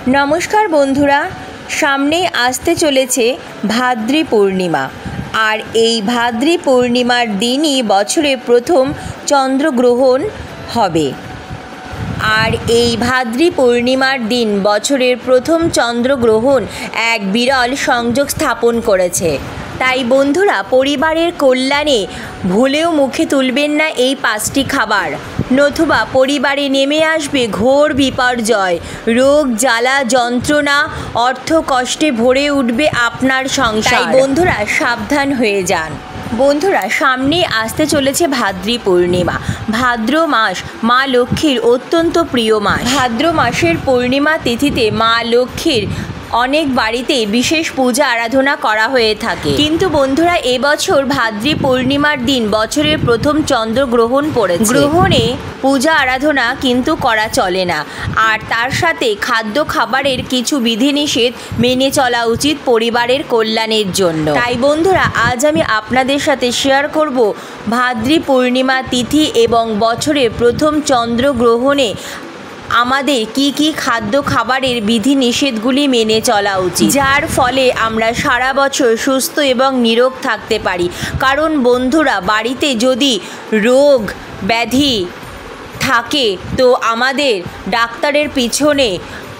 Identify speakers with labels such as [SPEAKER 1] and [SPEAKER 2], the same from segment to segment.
[SPEAKER 1] নমস্কার বন্ধুরা, সামনে আসতে চলেছে ভাদ্রী পূর্ণিমা। আর এই ভাদ্রী পূর্ণিমার দিনই বছরে প্রথম চন্দ্রগ্রহণ হবে। আর এই ভাদ্রী পূর্ণিমার দিন বছরের প্রথম চন্দ্রগ্রহণ এক বিরল সংযোগ স্থাপন করেছে। তাই বন্ধুরা, পরিবারের কল্যাণে ভুলেও মুখে তুলবেন না এই 5টি খাবার, নতুবা পরিবারে নেমে আসবে ঘোর বিপর্যয়। রোগ, জ্বালা, যন্ত্রণা, অর্থ কষ্টে ভরে উঠবে আপনার সংসার। তাই বন্ধুরা, সাবধান হয়ে যান। বন্ধুরা, সামনে আসতে চলেছে ভাদ্রী পূর্ণিমা। ভাদ্র মাস মা লক্ষ্মীর অত্যন্ত প্রিয় মাস। ভাদ্র মাসের পূর্ণিমা তিথিতে মা লক্ষ্মীর অনেক বাড়িতে বিশেষ পূজা আরাধনা করা হয়ে থাকে। কিন্তু বন্ধুরা, এবছর ভাদ্রী পূর্ণিমার দিন বছরের প্রথম চন্দ্রগ্রহণ পড়েছে। গ্রহণে পূজা আরাধনা কিন্তু করা চলে না। আর তার সাথে খাদ্য খাবারের কিছু বিধিনিষেধ মেনে চলা উচিত পরিবারের কল্যাণের জন্য। তাই বন্ধুরা, আজ আমি আপনাদের সাথে শেয়ার করব ভাদ্রী পূর্ণিমা তিথি এবং বছরের প্রথম চন্দ্রগ্রহণে আমাদের কি খাদ্য খাবারের বিধিনিষেধগুলি মেনে চলা উচিত, যার ফলে আমরা সারা বছর সুস্থ এবং নিরোগ থাকতে পারি। কারণ বন্ধুরা, বাড়িতে যদি রোগ ব্যাধি থাকে তো আমাদের ডাক্তারের পিছনে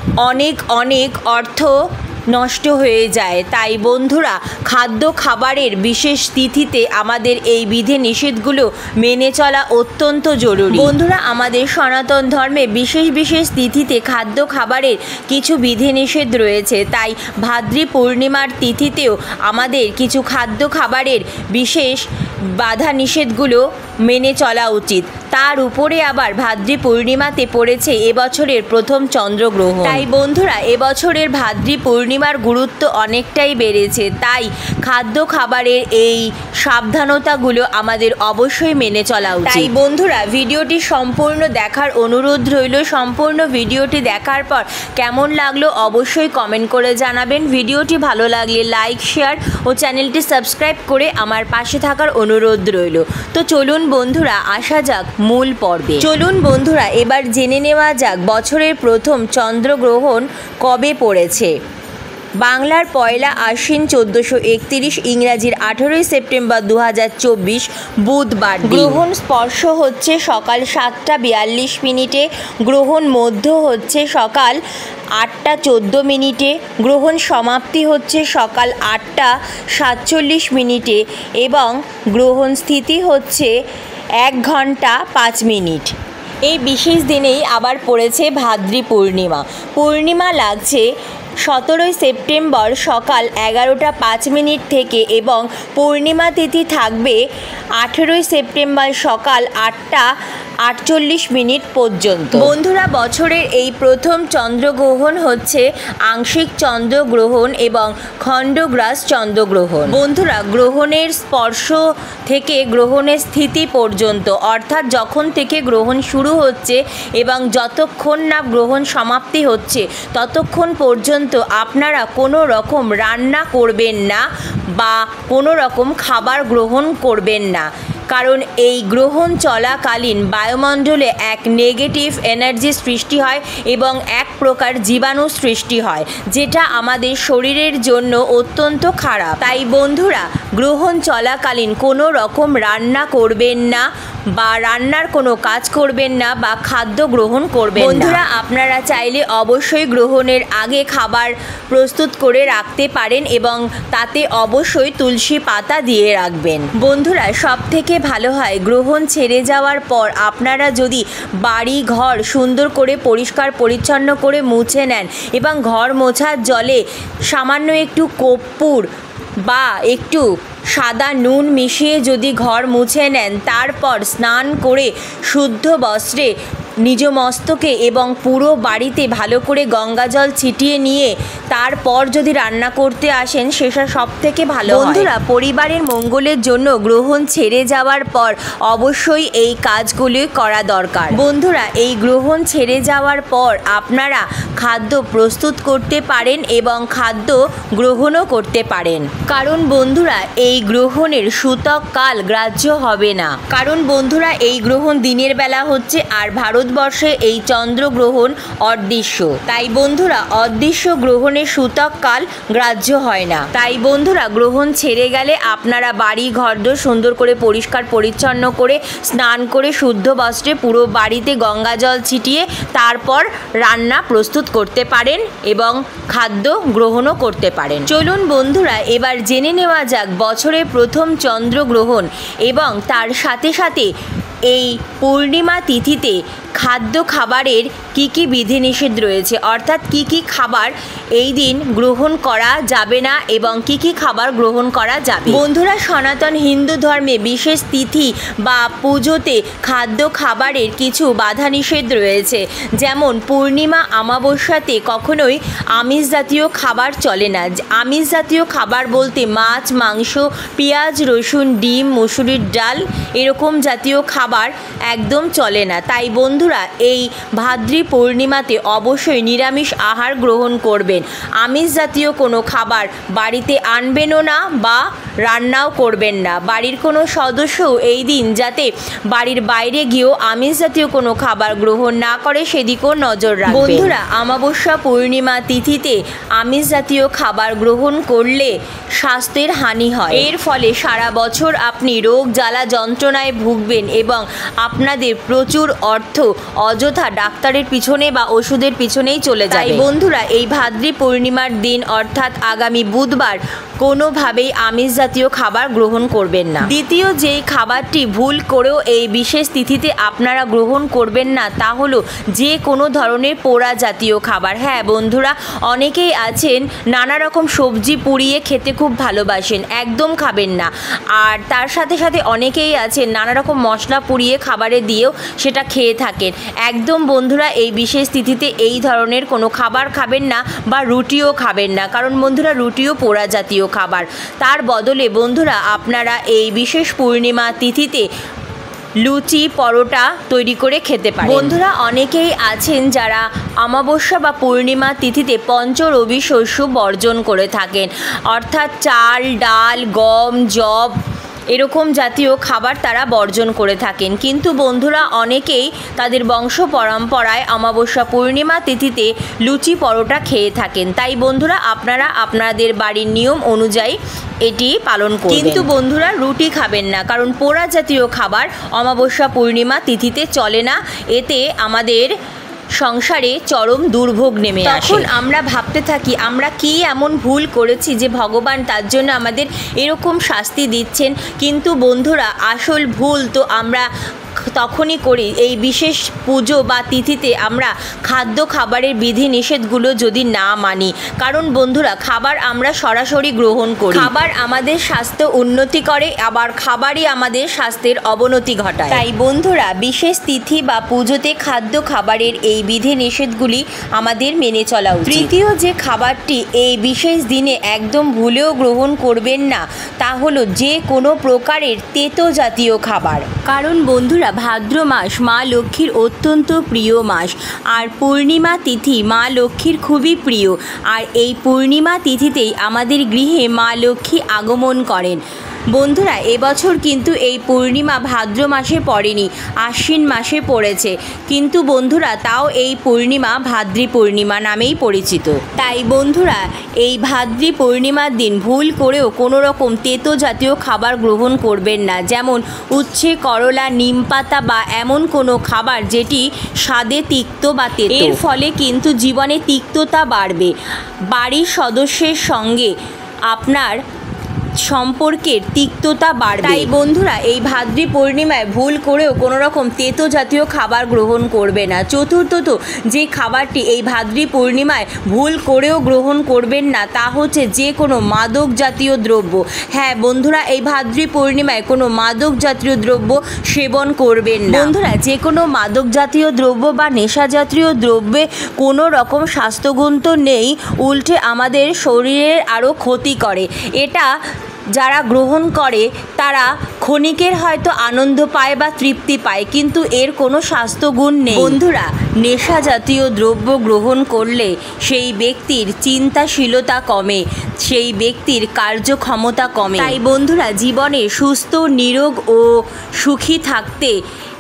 [SPEAKER 1] অনেক অর্থ নষ্ট হয়ে যায়। তাই বন্ধুরা, খাদ্য খাবারের বিশেষ তিথিতে আমাদের এই বিধিনিষেধগুলো মেনে চলা অত্যন্ত জরুরি। বন্ধুরা, আমাদের সনাতন ধর্মে বিশেষ তিথিতে খাদ্য খাবারের কিছু বিধিনিষেধ রয়েছে। তাই ভাদ্রী পূর্ণিমার তিথিতেও আমাদের কিছু খাদ্য খাবারের বিশেষ বাধা নিষেধগুলো মেনে চলা উচিত। তার উপরে আবার ভাদ্রী পূর্ণিমাতে পড়েছে এবছরের প্রথম চন্দ্রগ্রহণ। তাই বন্ধুরা, এবছরের ভাদ্রী পূর্ণিমার গুরুত্ব অনেকটাই বেড়েছে। তাই খাদ্য খাবারের এই সাবধানতাগুলো আমাদের অবশ্যই মেনে চলা উচিত। তাই বন্ধুরা, ভিডিওটি সম্পূর্ণ দেখার অনুরোধ রইল। সম্পূর্ণ ভিডিওটি দেখার পর কেমন লাগলো অবশ্যই কমেন্ট করে জানাবেন। ভিডিওটি ভালো লাগলে লাইক, শেয়ার ও চ্যানেলটি সাবস্ক্রাইব করে আমার পাশে থাকার অনুরোধ রইল। তো চলুন বন্ধুরা, আসা যাক মূল পর্বে। চলুন বন্ধুরা, এবার জেনে নেওয়া যাক বছরের প্রথম চন্দ্রগ্রহণ কবে পড়েছে। বাংলার পয়লা আশ্বিন 1431, ইংরাজির 18 সেপ্টেম্বর 2024 বুধবার। গ্রহণ স্পর্শ হচ্ছে সকাল 7টা 42 মিনিটে, গ্রহণ মধ্য হচ্ছে সকাল 8টা 14 মিনিটে, গ্রহণ সমাপ্তি হচ্ছে সকাল 8টা 47 মিনিটে এবং গ্রহণ স্থিতি হচ্ছে 1 ঘন্টা 5 মিনিট। এই বিশেষ দিনেই আবার পড়েছে ভাদ্রী পূর্ণিমা। পূর্ণিমা লাগছে 17 সেপ্টেম্বর সকাল 11টা 5 মিনিট থেকে এবং পূর্ণিমা তিথি থাকবে 18 সেপ্টেম্বর সকাল 8টা 48 মিনিট পর্যন্ত। বন্ধুরা, বছরের এই প্রথম চন্দ্রগ্রহণ হচ্ছে আংশিক চন্দ্রগ্রহণ এবং খণ্ডগ্রাস চন্দ্রগ্রহণ। বন্ধুরা, গ্রহণের স্পর্শ থেকে গ্রহণের স্থিতি পর্যন্ত, অর্থাৎ যখন থেকে গ্রহণ শুরু হচ্ছে এবং যতক্ষণ না গ্রহণ সমাপ্তি হচ্ছে ততক্ষণ পর্যন্ত আপনারা কোনো রকম রান্না করবেন না বা কোনো রকম খাবার গ্রহণ করবেন না। কারণ এই গ্রহণ চলাকালীন বায়ুমণ্ডলে এক নেগেটিভ এনার্জি সৃষ্টি হয় এবং এক প্রকার জীবাণু সৃষ্টি হয়, যেটা আমাদের শরীরের জন্য অত্যন্ত খারাপ। তাই বন্ধুরা, গ্রহণ চলাকালীন কোনো রকম রান্না করবেন না বা রান্নার কোনো কাজ করবেন না বা খাদ্য গ্রহণ করবেন না। বন্ধুরা, আপনারা চাইলে অবশ্যই গ্রহণের আগে খাবার প্রস্তুত করে রাখতে পারেন এবং তাতে অবশ্যই তুলসী পাতা দিয়ে রাখবেন। বন্ধুরা, সব থেকে ভালো হয় গ্রহণ ছেড়ে যাওয়ার পর আপনারা যদি বাড়ি ঘর সুন্দর করে পরিষ্কার পরিচ্ছন্ন করে মুছে নেন এবং ঘর মোছার জলে সামান্য একটু কর্পূর বা একটু সাদা নুন মিশিয়ে যদি ঘর মুছে নেন, তারপর স্নান করে শুদ্ধ বস্ত্রে নিজ মস্তকে এবং পুরো বাড়িতে ভালো করে গঙ্গা জল ছিটিয়ে নিয়ে তারপর যদি রান্না করতে আসেন, সেটা সব থেকে ভালো। বন্ধুরা, পরিবারের মঙ্গলের জন্য গ্রহণ ছেড়ে যাওয়ার পর অবশ্যই এই কাজগুলি করা দরকার। বন্ধুরা, এই গ্রহণ ছেড়ে যাওয়ার পর আপনারা খাদ্য প্রস্তুত করতে পারেন এবং খাদ্য গ্রহণও করতে পারেন। কারণ বন্ধুরা, এই গ্রহণের সূতক কাল গ্রাহ্য হবে না। কারণ বন্ধুরা, এই গ্রহণ দিনের বেলা হচ্ছে আর ভারত ভারতবর্ষে এই চন্দ্রগ্রহণ অদৃশ্য। তাই বন্ধুরা অদৃশ্য গ্রহণের সূতক কাল গ্রাহ্য হয় না। তাই বন্ধুরা গ্রহণ ছেড়ে গেলে আপনারা বাড়ি ঘরদোর সুন্দর করে পরিষ্কার পরিচ্ছন্ন করে স্নান করে শুদ্ধ বস্ত্রে পুরো বাড়িতে গঙ্গা জল ছিটিয়ে তারপর রান্না প্রস্তুত করতে পারেন এবং খাদ্য গ্রহণও করতে পারেন। চলুন বন্ধুরা এবার জেনে নেওয়া যাক বছরের প্রথম চন্দ্রগ্রহণ এবং তার সাথে সাথে এই পূর্ণিমা তিথিতে খাদ্য খাবারের কি কি বিধিনিষেধ রয়েছে, অর্থাৎ কি কি খাবার এই দিন গ্রহণ করা যাবে না এবং কি কি খাবার গ্রহণ করা যাবে। বন্ধুরা সনাতন হিন্দু ধর্মে বিশেষ তিথি বা পুজোতে খাদ্য খাবারের কিছু বাধা নিষেধ রয়েছে। যেমন পূর্ণিমা অমাবস্যাতে কখনোই আমিষ জাতীয় খাবার চলে না। আমিষ জাতীয় খাবার বলতে মাছ, মাংস, পেঁয়াজ, রসুন, ডিম, মসুরির ডাল এরকম জাতীয় খাবার একদম চলে না। তাই বন্ধুরা এই ভাদ্রী পূর্ণিমাতে অবশ্যই নিরামিষ আহার গ্রহণ করবেন। আমিষ জাতীয় কোনো খাবার বাড়িতে আনবেনও না বা রান্নাও করবেন না। বাড়ির কোনো সদস্য এই দিন যাতে বাড়ির বাইরে গিয়েও আমিষ জাতীয় কোনো খাবার গ্রহণ না করে সেদিকেও নজর রাখবেন। বন্ধুরা অমাবস্যা পূর্ণিমা তিথিতে আমিষ জাতীয় খাবার গ্রহণ করলে স্বাস্থ্যের হানি হয়। এর ফলে সারা বছর আপনি রোগ জ্বালা যন্ত্রণায় ভুগবেন এবং আপনাদের প্রচুর অর্থ অযথা ডাক্তারের পিছনে বা ওষুধের পিছনেই চলে যায়। তাই বন্ধুরা এই ভাদ্রী পূর্ণিমার দিন অর্থাৎ আগামী বুধবার কোনোভাবেই আমিষ জাতীয় খাবার গ্রহণ করবেন না। দ্বিতীয় যেই খাবারটি ভুল করেও এই বিশেষ তিথিতে আপনারা গ্রহণ করবেন না তা হলো যে কোনো ধরনের পোড়া জাতীয় খাবার। হ্যাঁ বন্ধুরা অনেকেই আছেন নানা রকম সবজি পুড়িয়ে খেতে খুব ভালোবাসেন, একদম খাবেন না। আর তার সাথে সাথে অনেকেই আছেন নানা রকম মশলা পুড়িয়ে খাবারে দিয়েও সেটা খেয়ে থাকেন। একদম বন্ধুরা এই বিশেষ তিথিতে এই ধরনের কোনো খাবার খাবেন না বা রুটিও খাবেন না, কারণ বন্ধুরা রুটিও পোড়া জাতীয় খাবার। তার বদলে বন্ধুরা আপনারা এই বিশেষ পূর্ণিমা তিথিতে লুচি পরোটা তৈরি করে খেতে পারেন। বন্ধুরা অনেকেই আছেন যারা অমাবস্যা বা পূর্ণিমা তিথিতে পঞ্চরবি শস্য বর্জন করে থাকেন, অর্থাৎ চাল, ডাল, গম, যব এরকম জাতীয় খাবার তারা বর্জন করে থাকেন। কিন্তু বন্ধুরা অনেকেই তাদের বংশ পরম্পরায় অমাবস্যা পূর্ণিমা তিথিতে লুচি পরোটা খেয়ে থাকেন। তাই বন্ধুরা আপনারা আপনাদের বাড়ির নিয়ম অনুযায়ী এটি পালন করবেন। কিন্তু বন্ধুরা রুটি খাবেন না, কারণ পোড়া জাতীয় খাবার অমাবস্যা পূর্ণিমা তিথিতে চলে না। এতে আমাদের সংসারে চরম দুর্ভোগ নেমে আসে। তখন আমরা ভাবতে থাকি আমরা কি এমন ভুল করেছি যে ভগবান তার জন্য আমাদের এরকম শাস্তি দিচ্ছেন। কিন্তু বন্ধুরা আসল ভুল তো আমরা তখনই করি এই বিশেষ পুজো বা তিথিতে আমরা খাদ্য খাবারের বিধি নিষেধগুলো যদি না মানি। কারণ বন্ধুরা খাবার আমরা সরাসরি গ্রহণ করি, খাবার আমাদের স্বাস্থ্য উন্নতি করে, আবার খাবারই আমাদের স্বাস্থ্যের অবনতি ঘটায়। তাই বন্ধুরা বিশেষ তিথি বা পুজোতে খাদ্য খাবারের এই বিধি নিষেধগুলি আমাদের মেনে চলা উচিত। তৃতীয় যে খাবারটি এই বিশেষ দিনে একদম ভুলেও গ্রহণ করবেন না তা হলো যে কোনো প্রকারের তেতো জাতীয় খাবার। কারণ বন্ধুরা ভাদ্র মাস মা লক্ষ্মীর অত্যন্ত প্রিয় মাস, আর পূর্ণিমা তিথি মা লক্ষ্মীর খুবই প্রিয়। আর এই পূর্ণিমা তিথিতেই আমাদের গৃহে মা লক্ষ্মী আগমন করেন। বন্ধুরা এবছর কিন্তু এই পূর্ণিমা ভাদ্র মাসে পড়েনি, আশ্বিন মাসে পড়েছে, কিন্তু বন্ধুরা তাও এই পূর্ণিমা ভাদ্রী পূর্ণিমা নামেই পরিচিত। তাই বন্ধুরা এই ভাদ্রী পূর্ণিমার দিন ভুল করেও কোনো রকম তেতো জাতীয় খাবার গ্রহণ করবেন না। যেমন উচ্ছে, করলা, নিম পাতা বা এমন কোনো খাবার যেটি স্বাদে তিক্ত বা তেতো। এর ফলে কিন্তু জীবনে তিক্ততা বাড়বে, বাড়ির সদস্যের সঙ্গে আপনার সম্পর্কের তিক্ততা বাড়বে। তাই বন্ধুরা এই ভাদ্রী পূর্ণিমায় ভুল করেও কোনো রকম তেতো জাতীয় খাবার গ্রহণ করবে না। চতুর্থত যে খাবারটি এই ভাদ্রী পূর্ণিমায় ভুল করেও গ্রহণ করবেন না তা হচ্ছে যে কোনো মাদক জাতীয় দ্রব্য। হ্যাঁ বন্ধুরা এই ভাদ্রী পূর্ণিমায় কোনো মাদক জাতীয় দ্রব্য সেবন করবেন না। বন্ধুরা যে কোনো মাদক জাতীয় দ্রব্য বা নেশা জাতীয় দ্রব্যে কোনো রকম স্বাস্থ্যগুণ তো নেই, উল্টে আমাদের শরীরের আরও ক্ষতি করে। এটা যারা গ্রহণ করে তারা ক্ষণিকের হয়তো আনন্দ পায় বা তৃপ্তি পায়, কিন্তু এর কোনো স্বাস্থ্যগুণ নেই। বন্ধুরা নেশা জাতীয় দ্রব্য গ্রহণ করলে সেই ব্যক্তির চিন্তাশীলতা কমে, সেই ব্যক্তির কার্যক্ষমতা কমে। তাই বন্ধুরা জীবনে সুস্থ, নিরোগ ও সুখী থাকতে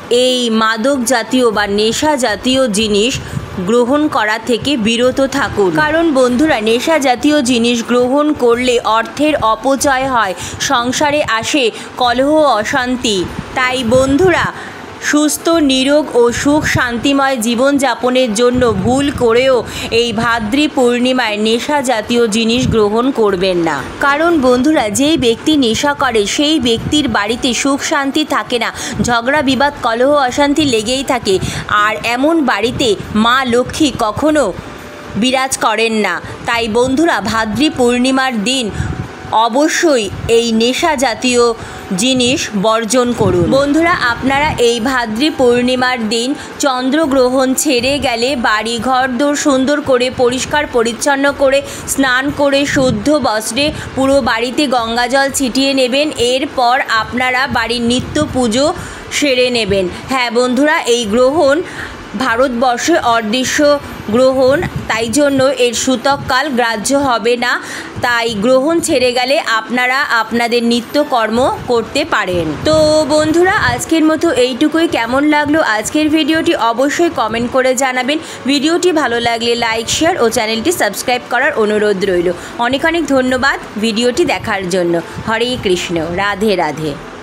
[SPEAKER 1] এই মাদক জাতীয় বা নেশা জাতীয় জিনিস গ্রহণ করা থেকে বিরত থাকুন। কারণ বন্ধুরা, নেশা জাতীয় জিনিস গ্রহণ করলে অর্থের অপচয় হয়, সংসারে আসে কলহ অশান্তি। তাই বন্ধুরা, সুস্থ নিরোগ ও সুখ শান্তিময় জীবনযাপনের জন্য ভুল করেও এই ভাদ্রী পূর্ণিমায় নেশা জাতীয় জিনিস গ্রহণ করবেন না। কারণ বন্ধুরা, যেই ব্যক্তি নেশা করে সেই ব্যক্তির বাড়িতে সুখ শান্তি থাকে না, ঝগড়া বিবাদ কলহ অশান্তি লেগেই থাকে। আর এমন বাড়িতে মা লক্ষ্মী কখনো বিরাজ করেন না। তাই বন্ধুরা, ভাদ্রী পূর্ণিমার দিন অবশ্যই এই নেশা জাতীয় জিনিস বর্জন করুন। বন্ধুরা, আপনারা এই ভাদ্রী পূর্ণিমার দিন চন্দ্রগ্রহণ ছেড়ে গেলে বাড়ি ঘরদোর সুন্দর করে পরিষ্কার পরিচ্ছন্ন করে স্নান করে শুদ্ধ বস্ত্রে পুরো বাড়িতে গঙ্গাজল ছিটিয়ে নেবেন। এরপর আপনারা বাড়ির নিত্য পুজো সেরে নেবেন। হ্যাঁ বন্ধুরা, এই গ্রহণ ভারতবর্ষে অদৃশ্য গ্রহণ, তাই জন্য এর সূতককাল গ্রাহ্য হবে না। তাই গ্রহণ ছেড়ে গেলে আপনারা আপনাদের নিত্যকর্ম করতে পারেন। তো বন্ধুরা, আজকের মতো এইটুকুই। কেমন লাগলো আজকের ভিডিওটি অবশ্যই কমেন্ট করে জানাবেন। ভিডিওটি ভালো লাগলে লাইক, শেয়ার ও চ্যানেলটি সাবস্ক্রাইব করার অনুরোধ রইল। অনেক অনেক ধন্যবাদ ভিডিওটি দেখার জন্য। হরে কৃষ্ণ, রাধে রাধে।